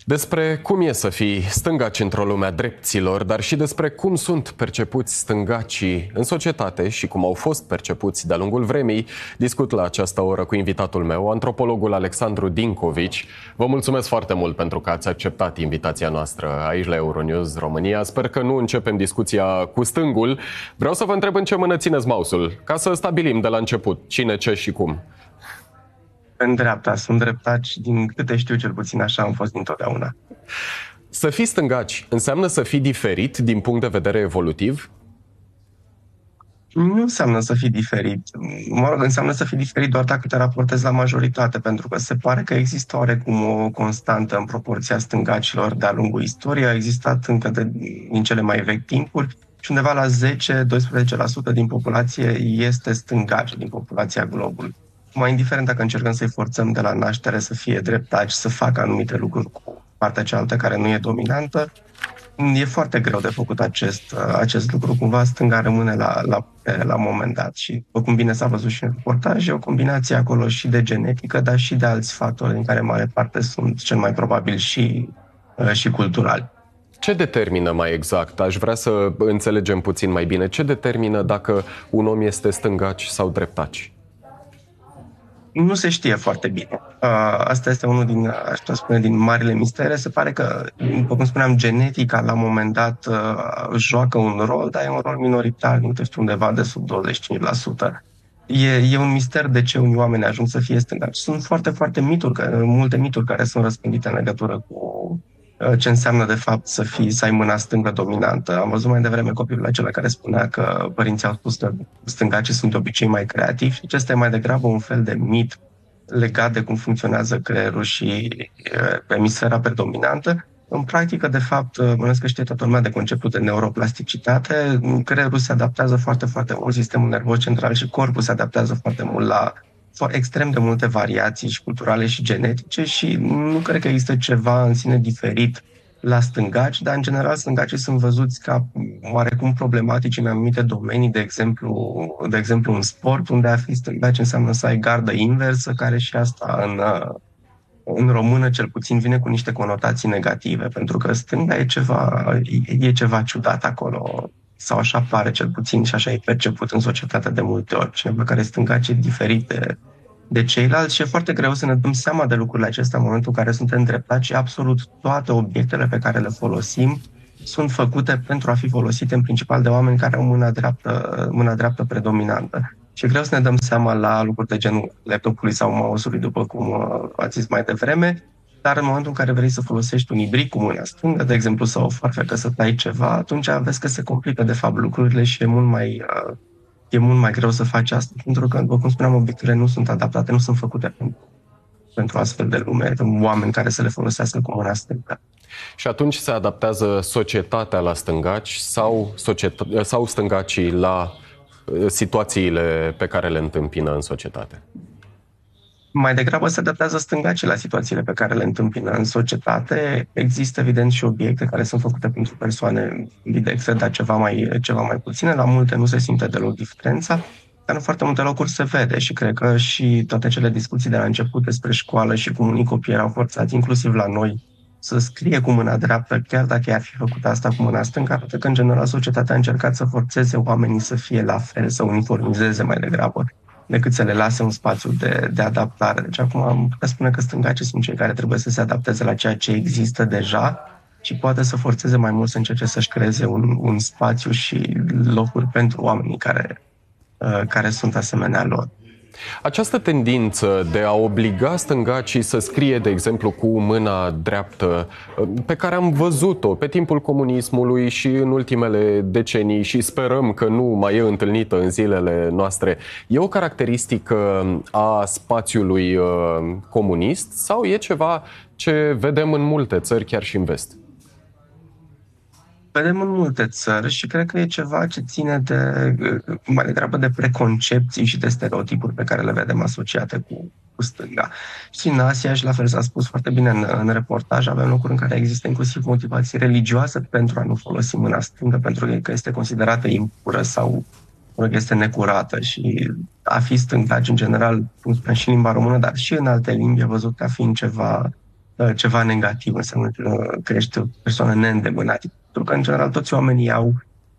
Despre cum e să fii stângaci într-o lume a drepților, dar și despre cum sunt percepuți stângacii în societate și cum au fost percepuți de-a lungul vremii, discut la această oră cu invitatul meu, antropologul Alexandru Dincovici. Vă mulțumesc foarte mult pentru că ați acceptat invitația noastră aici la Euronews România. Sper că nu începem discuția cu stângul. Vreau să vă întreb în ce mână țineți mouse-ul, ca să stabilim de la început cine, ce și cum. În dreapta, sunt dreptaci, din câte știu cel puțin așa am fost dintotdeauna. Să fii stângaci înseamnă să fii diferit din punct de vedere evolutiv? Nu înseamnă să fii diferit. Mă rog, înseamnă să fii diferit doar dacă te raportezi la majoritate, pentru că se pare că există oarecum o constantă în proporția stângacilor de-a lungul istoriei. A existat încă din cele mai vechi timpuri și undeva la 10-12% din populație este stângaci, din populația globului. Mai indiferent dacă încercăm să-i forțăm de la naștere să fie dreptaci, să facă anumite lucruri cu partea cealaltă care nu e dominantă, e foarte greu de făcut acest lucru. Cumva stânga rămâne la moment dat și, după cum bine s-a văzut și în reportaj, e o combinație acolo și de genetică, dar și de alți factori, din care mare parte sunt cel mai probabil și culturali. Ce determină mai exact? Aș vrea să înțelegem puțin mai bine. Ce determină dacă un om este stângaci sau dreptaci? Nu se știe foarte bine. Asta este unul din marile mistere. Se pare că, după cum spuneam, genetica la un moment dat joacă un rol, dar e un rol minoritar, nu știu, undeva de sub 25%. E un mister de ce unii oameni ajung să fie stângaci. Sunt foarte, foarte multe mituri care sunt răspândite în legătură cu ce înseamnă de fapt să ai mâna stângă dominantă. Am văzut mai devreme copilul acela care spunea că părinții au spus că stângacii sunt de obicei mai creativi și acesta e mai degrabă un fel de mit legat de cum funcționează creierul și emisfera predominantă. În practică, de fapt, bănuiesc că știe toată lumea de conceptul de neuroplasticitate. Creierul se adaptează foarte, foarte mult, sistemul nervos central și corpul se adaptează foarte mult la extrem de multe variații și culturale și genetice și nu cred că există ceva în sine diferit la stângaci, dar în general stângacii sunt văzuți ca oarecum problematici în anumite domenii, de exemplu în sport, unde a fi stângaci înseamnă să ai gardă inversă, care și asta în română cel puțin vine cu niște conotații negative, pentru că stânga e ceva ciudat acolo. Sau așa pare cel puțin și așa e perceput în societate de multe ori. Cineva care stângaci e diferit de ceilalți și e foarte greu să ne dăm seama de lucrurile acestea în momentul în care suntem dreptaci și absolut toate obiectele pe care le folosim sunt făcute pentru a fi folosite în principal de oameni care au mâna dreaptă predominantă. Și e greu să ne dăm seama la lucruri de genul laptopului sau mouse-ului, după cum ați zis mai devreme, dar în momentul în care vrei să folosești un ibric cu mâna stângă, de exemplu, sau o farfecă să tai ceva, atunci vezi că se complică de fapt lucrurile și e mult mai greu să faci asta, pentru că, după cum spuneam, obiectele nu sunt adaptate, nu sunt făcute pentru astfel de lume, oameni care să le folosească cu mâna stângă. Și atunci se adaptează societatea la stângaci sau stângacii la situațiile pe care le întâmpină în societate? Mai degrabă se adaptează stângacii la situațiile pe care le întâmpină în societate. Există, evident, și obiecte care sunt făcute pentru persoane ambidextre, dar ceva mai puține. La multe nu se simte deloc diferența, dar în foarte multe locuri se vede și cred că și toate cele discuții de la început despre școală și cum unii copii erau forțați, inclusiv la noi, să scrie cu mâna dreaptă, chiar dacă ar fi făcut asta cu mâna stângă, arată că, în general, societatea a încercat să forțeze oamenii să fie la fel, să uniformizeze mai degrabă, decât să le lase un spațiu de adaptare. Deci acum am putea spune că stângacii sunt cei care trebuie să se adapteze la ceea ce există deja și poate să forțeze mai mult să încerce să-și creeze un spațiu și locuri pentru oamenii care sunt asemenea lor. Această tendință de a obliga stângacii să scrie, de exemplu, cu mâna dreaptă, pe care am văzut-o pe timpul comunismului și în ultimele decenii și sperăm că nu mai e întâlnită în zilele noastre, e o caracteristică a spațiului comunist sau e ceva ce vedem în multe țări, chiar și în vest? Vedem în multe țări și cred că e ceva ce ține mai degrabă de preconcepții și de stereotipuri pe care le vedem asociate cu stânga. Și în Asia, și la fel s-a spus foarte bine în reportaj, avem locuri în care există inclusiv motivații religioase pentru a nu folosi mâna stângă, pentru că este considerată impură sau este necurată și a fi stângaci în general, cum spuneam și în limba română, dar și în alte limbi, e văzut ca fiind ceva negativ, înseamnă că ești o persoană neîndemânată. Pentru că, în general, toți oamenii au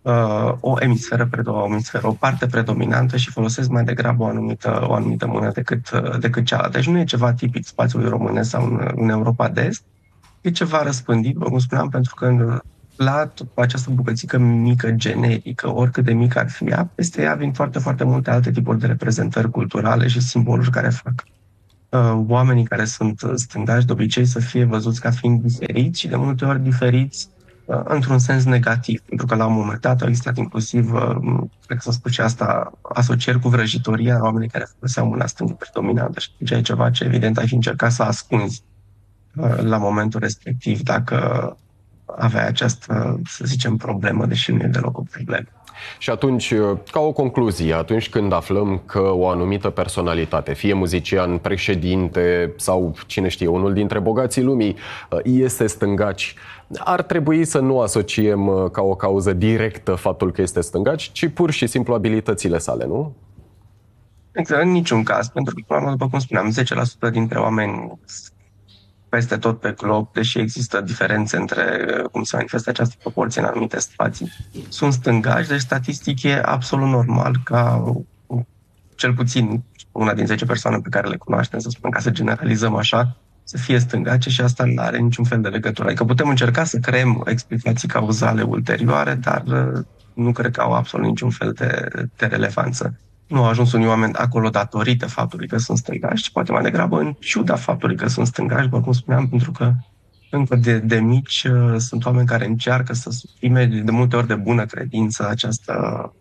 o emisferă, o parte predominantă și folosesc mai degrabă o anumită mână decât cealaltă. Deci nu e ceva tipic spațiului românesc sau în Europa de Est, e ceva răspândit, cum spuneam, pentru că la această bucățică mică, generică, oricât de mică ar fi ea, peste ea vin foarte, foarte multe alte tipuri de reprezentări culturale și simboluri care fac oamenii care sunt stângași de obicei să fie văzuți ca fiind diferiți și de multe ori diferiți într-un sens negativ, pentru că la un moment dat au existat inclusiv, cred că s-a spus și asta, asocieri cu vrăjitoria la oamenii care foloseau mâna stângă predominantă și deci e ceva ce evident ai fi încercat să ascunzi la momentul respectiv dacă avea această, să zicem, problemă, deși nu e deloc o problemă. Și atunci, ca o concluzie, atunci când aflăm că o anumită personalitate, fie muzician, președinte sau, cine știe, unul dintre bogații lumii, este stângaci, ar trebui să nu asociem ca o cauză directă faptul că este stângaci, ci pur și simplu abilitățile sale, nu? Exact, în niciun caz, pentru că, după cum spuneam, 10% dintre oameni peste tot pe glob, deși există diferențe între cum se manifestă această proporție în anumite spații, sunt stângași, deci statistic e absolut normal ca cel puțin una din 10 persoane pe care le cunoaștem, să spunem, ca să generalizăm așa, să fie stângace și asta nu are niciun fel de legătură. Adică putem încerca să creăm explicații cauzale ulterioare, dar nu cred că au absolut niciun fel de relevanță. Nu au ajuns unii oameni acolo datorită faptului că sunt stângași, ci poate mai degrabă în ciuda faptului că sunt stângași, după cum spuneam, pentru că încă de mici sunt oameni care încearcă să suprime de multe ori de bună credință această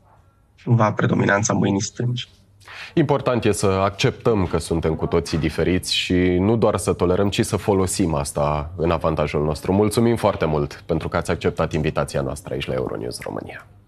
predominanța mâinii stângi. Important e să acceptăm că suntem cu toții diferiți și nu doar să tolerăm, ci să folosim asta în avantajul nostru. Mulțumim foarte mult pentru că ați acceptat invitația noastră aici la Euronews România.